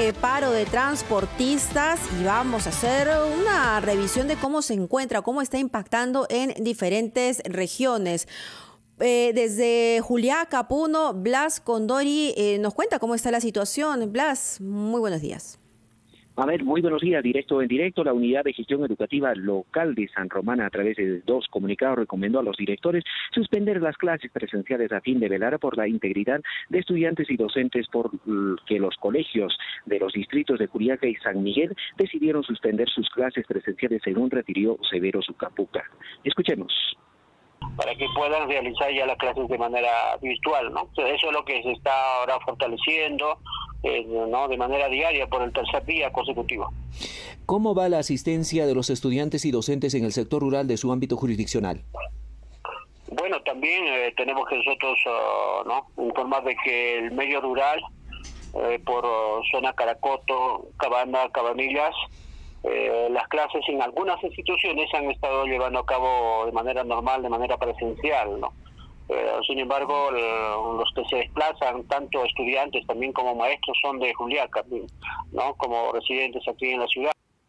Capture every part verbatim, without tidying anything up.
eh, paro de transportistas y vamos a hacer una revisión de cómo se encuentra, cómo está impactando en diferentes regiones. Eh, desde Juliaca, Puno, Blas Condori eh, nos cuenta cómo está la situación. Blas, muy buenos días. A ver, muy buenos días, directo en directo. La Unidad de Gestión Educativa Local de San Román, a través de dos comunicados, recomendó a los directores suspender las clases presenciales a fin de velar por la integridad de estudiantes y docentes, por que los colegios de los distritos de Juliaca y San Miguel decidieron suspender sus clases presenciales, según refirió Severo Zucapuca. Escuchemos. Para que puedan realizar ya las clases de manera virtual, ¿no? Eso es lo que se está ahora fortaleciendo, eh, ¿no? De manera diaria por el tercer día consecutivo. ¿Cómo va la asistencia de los estudiantes y docentes en el sector rural de su ámbito jurisdiccional? Bueno, también eh, tenemos que nosotros uh, ¿no? informar de que el medio rural, eh, por uh, zona Caracoto, Cabana, Cabanillas, Eh, las clases en algunas instituciones se han estado llevando a cabo de manera normal, de manera presencial, ¿no? Eh, sin embargo, el, los que se desplazan, tanto estudiantes también como maestros, son de Juliaca, ¿no? Como residentes aquí en la ciudad.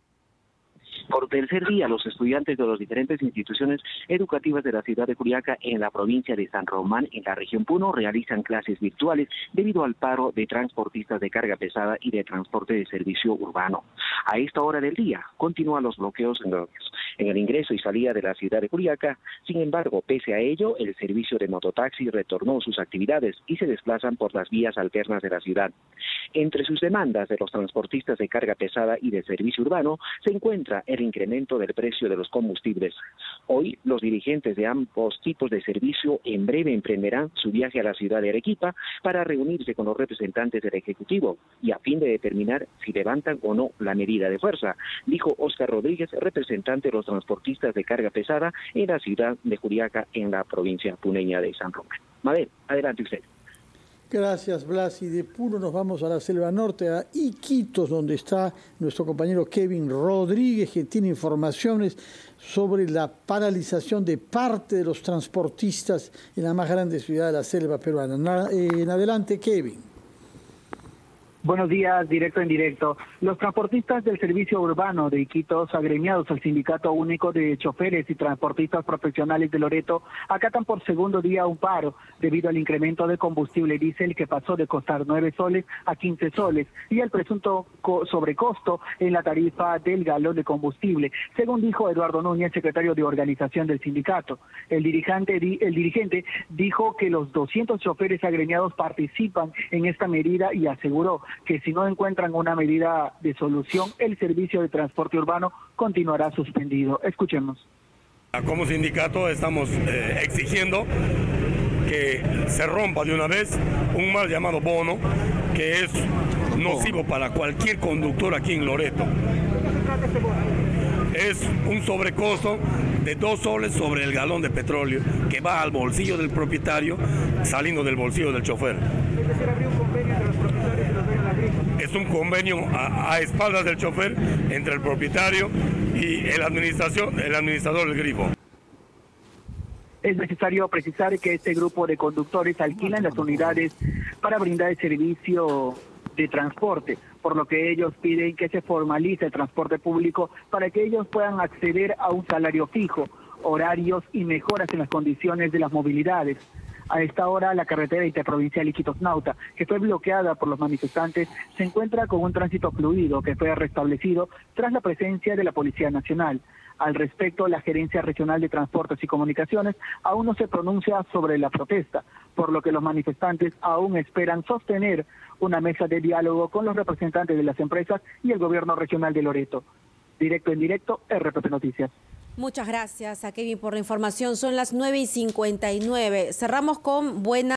Por tercer día, los estudiantes de las diferentes instituciones educativas de la ciudad de Juliaca, en la provincia de San Román, en la región Puno, realizan clases virtuales debido al paro de transportistas de carga pesada y de transporte de servicio urbano. A esta hora del día continúan los bloqueos en, los, en el ingreso y salida de la ciudad de Juliaca. Sin embargo, pese a ello, el servicio de mototaxi retornó sus actividades y se desplazan por las vías alternas de la ciudad. Entre sus demandas de los transportistas de carga pesada y de servicio urbano se encuentra el incremento del precio de los combustibles. Hoy, los dirigentes de ambos tipos de servicio en breve emprenderán su viaje a la ciudad de Arequipa para reunirse con los representantes del Ejecutivo y a fin de determinar si levantan o no la medida de fuerza, dijo Óscar Rodríguez, representante de los transportistas de carga pesada en la ciudad de Juliaca, en la provincia puneña de San Román. Mabel, adelante usted. Gracias, Blas. Y de Puno nos vamos a la selva norte, a Iquitos, donde está nuestro compañero Kevin Rodríguez, que tiene informaciones sobre la paralización de parte de los transportistas en la más grande ciudad de la selva peruana. En adelante, Kevin. Buenos días, directo en directo. Los transportistas del servicio urbano de Iquitos, agremiados al Sindicato Único de Choferes y Transportistas Profesionales de Loreto, acatan por segundo día un paro debido al incremento de combustible diésel, que pasó de costar nueve soles a quince soles, y el presunto sobrecosto en la tarifa del galón de combustible, según dijo Eduardo Núñez, secretario de organización del sindicato. El dirigente, el dirigente dijo que los doscientos choferes agremiados participan en esta medida y aseguró que si no encuentran una medida de solución, el servicio de transporte urbano continuará suspendido. Escuchemos. Como sindicato estamos eh, exigiendo que se rompa de una vez un mal llamado bono, que es nocivo para cualquier conductor aquí en Loreto. Es un sobrecosto de dos soles sobre el galón de petróleo que va al bolsillo del propietario, saliendo del bolsillo del chofer. Es decir, habría un convenio entre los propietarios y los dueños del grifo. Es un convenio a, a espaldas del chofer entre el propietario y el, administración, el administrador del grifo. Es necesario precisar que este grupo de conductores alquilan las unidades para brindar el servicio de transporte, por lo que ellos piden que se formalice el transporte público para que ellos puedan acceder a un salario fijo, horarios y mejoras en las condiciones de las movilidades. A esta hora, la carretera interprovincial Iquitos-Nauta, que fue bloqueada por los manifestantes, se encuentra con un tránsito fluido que fue restablecido tras la presencia de la Policía Nacional. Al respecto, la Gerencia Regional de Transportes y Comunicaciones aún no se pronuncia sobre la protesta, por lo que los manifestantes aún esperan sostener una mesa de diálogo con los representantes de las empresas y el gobierno regional de Loreto. Directo en directo, R P P Noticias. Muchas gracias a Kevin por la información. Son las nueve y cincuenta y nueve. Cerramos con buena...